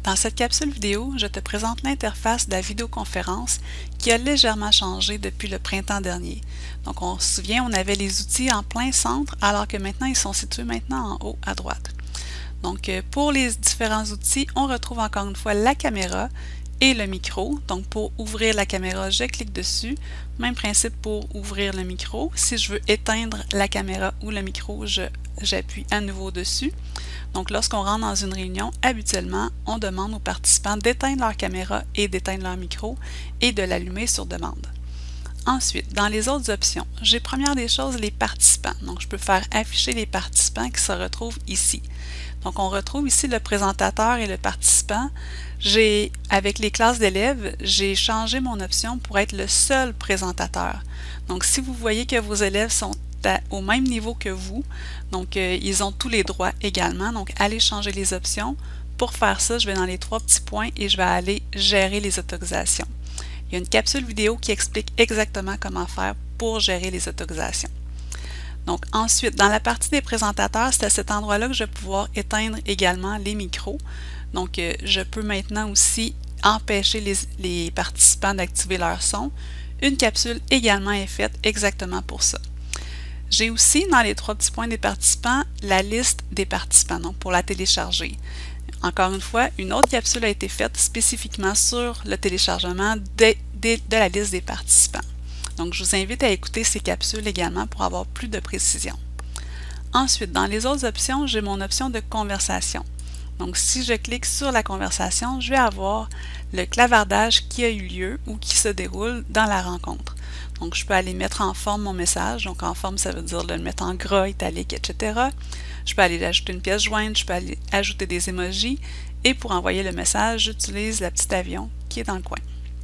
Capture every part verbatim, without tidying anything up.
Dans cette capsule vidéo, je te présente l'interface de la vidéoconférence qui a légèrement changé depuis le printemps dernier. Donc on se souvient, on avait les outils en plein centre alors que maintenant ils sont situés maintenant en haut à droite. Donc pour les différents outils, on retrouve encore une fois la caméra et le micro. Donc pour ouvrir la caméra, je clique dessus. Même principe pour ouvrir le micro. Si je veux éteindre la caméra ou le micro, j'appuie à nouveau dessus. Donc lorsqu'on rentre dans une réunion, habituellement, on demande aux participants d'éteindre leur caméra et d'éteindre leur micro et de l'allumer sur demande. Ensuite, dans les autres options, j'ai première des choses les participants. Donc je peux faire afficher les participants qui se retrouvent ici. Donc on retrouve ici le présentateur et le participant. J'ai, avec les classes d'élèves, j'ai changé mon option pour être le seul présentateur. Donc si vous voyez que vos élèves sont à, au même niveau que vous, donc euh, ils ont tous les droits également, donc allez changer les options. Pour faire ça, je vais dans les trois petits points et je vais aller gérer les autorisations. Il y a une capsule vidéo qui explique exactement comment faire pour gérer les autorisations. Donc ensuite, dans la partie des présentateurs, c'est à cet endroit-là que je vais pouvoir éteindre également les micros. Donc euh, je peux maintenant aussi empêcher les, les participants d'activer leur son. Une capsule également est faite exactement pour ça. J'ai aussi dans les trois petits points des participants la liste des participants, donc pour la télécharger. Encore une fois, une autre capsule a été faite spécifiquement sur le téléchargement de, de, de la liste des participants. Donc, je vous invite à écouter ces capsules également pour avoir plus de précision. Ensuite, dans les autres options, j'ai mon option de conversation. Donc, si je clique sur la conversation, je vais avoir le clavardage qui a eu lieu ou qui se déroule dans la rencontre. Donc, je peux aller mettre en forme mon message. Donc, en forme, ça veut dire de le mettre en gras, italique, et cetera. Je peux aller ajouter une pièce jointe, je peux aller ajouter des emojis. Et pour envoyer le message, j'utilise la petite avion qui est dans le coin.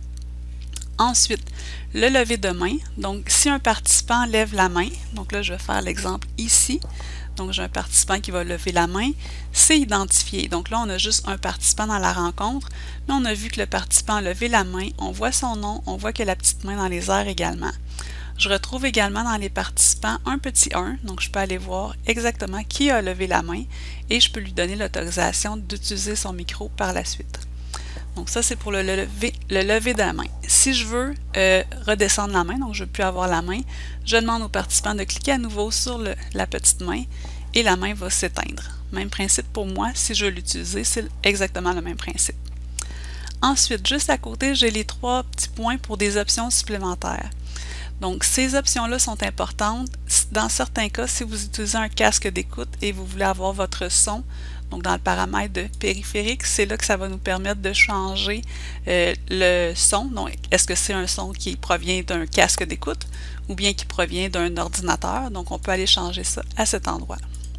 Ensuite, le lever de main. Donc, si un participant lève la main, donc là, je vais faire l'exemple ici. Donc, j'ai un participant qui va lever la main. C'est identifié. Donc là, on a juste un participant dans la rencontre, mais on a vu que le participant a levé la main. On voit son nom, on voit qu'il y a la petite main dans les airs également. Je retrouve également dans les participants un petit un, donc je peux aller voir exactement qui a levé la main et je peux lui donner l'autorisation d'utiliser son micro par la suite. Donc ça, c'est pour le lever, le lever de la main. Si je veux euh, redescendre la main, donc je ne veux plus avoir la main, je demande aux participants de cliquer à nouveau sur le, la petite main et la main va s'éteindre. Même principe pour moi, si je veux l'utiliser, c'est exactement le même principe. Ensuite, juste à côté, j'ai les trois petits points pour des options supplémentaires. Donc, ces options-là sont importantes. Dans certains cas, si vous utilisez un casque d'écoute et vous voulez avoir votre son, donc dans le paramètre de périphérique, c'est là que ça va nous permettre de changer euh, le son. Donc, est-ce que c'est un son qui provient d'un casque d'écoute ou bien qui provient d'un ordinateur? Donc, on peut aller changer ça à cet endroit.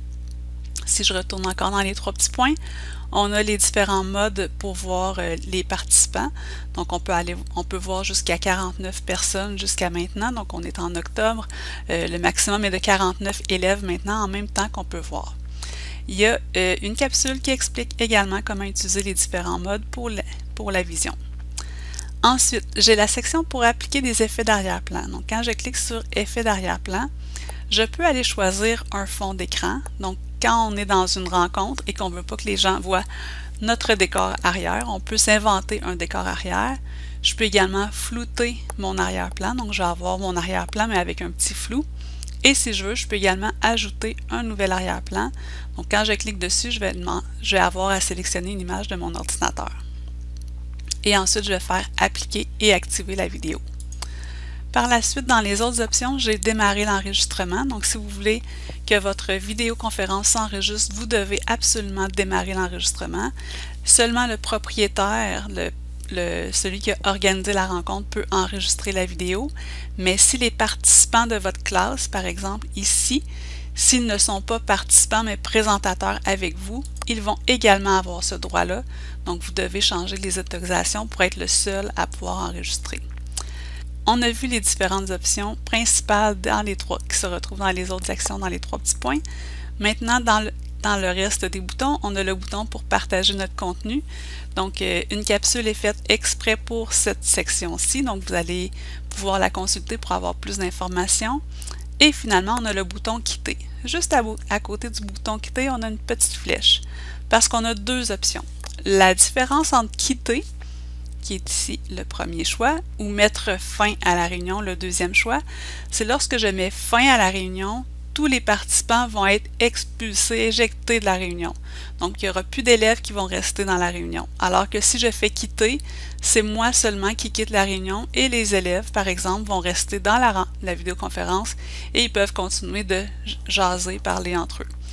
Si je retourne encore dans les trois petits points, on a les différents modes pour voir euh, les participants. Donc, on peut aller, on peut voir jusqu'à quarante-neuf personnes jusqu'à maintenant. Donc, on est en octobre. Euh, le maximum est de quarante-neuf élèves maintenant en même temps qu'on peut voir. Il y a euh, une capsule qui explique également comment utiliser les différents modes pour la, pour la vision. Ensuite, j'ai la section pour appliquer des effets d'arrière-plan. Donc, quand je clique sur Effets d'arrière-plan, je peux aller choisir un fond d'écran. Donc, quand on est dans une rencontre et qu'on ne veut pas que les gens voient notre décor arrière, on peut s'inventer un décor arrière. Je peux également flouter mon arrière-plan. Donc, je vais avoir mon arrière-plan, mais avec un petit flou. Et si je veux, je peux également ajouter un nouvel arrière-plan. Donc, quand je clique dessus, je vais, je vais avoir à sélectionner une image de mon ordinateur. Et ensuite, je vais faire appliquer et activer la vidéo. Par la suite, dans les autres options, j'ai démarré l'enregistrement. Donc, si vous voulez que votre vidéoconférence s'enregistre, vous devez absolument démarrer l'enregistrement. Seulement le propriétaire, le Le, celui qui a organisé la rencontre peut enregistrer la vidéo, mais si les participants de votre classe, par exemple ici, s'ils ne sont pas participants mais présentateurs avec vous, ils vont également avoir ce droit-là. Donc, vous devez changer les autorisations pour être le seul à pouvoir enregistrer. On a vu les différentes options principales dans les trois, qui se retrouvent dans les autres actions dans les trois petits points. Maintenant, dans le Dans le reste des boutons, on a le bouton pour partager notre contenu. Donc, euh, une capsule est faite exprès pour cette section-ci. Donc, vous allez pouvoir la consulter pour avoir plus d'informations. Et finalement, on a le bouton Quitter. Juste à, à côté du bouton Quitter, on a une petite flèche parce qu'on a deux options. La différence entre quitter, qui est ici le premier choix, ou mettre fin à la réunion, le deuxième choix, c'est lorsque je mets fin à la réunion, tous les participants vont être expulsés, éjectés de la réunion. Donc, il n'y aura plus d'élèves qui vont rester dans la réunion. Alors que si je fais quitter, c'est moi seulement qui quitte la réunion et les élèves, par exemple, vont rester dans la, la vidéoconférence et ils peuvent continuer de jaser, parler entre eux.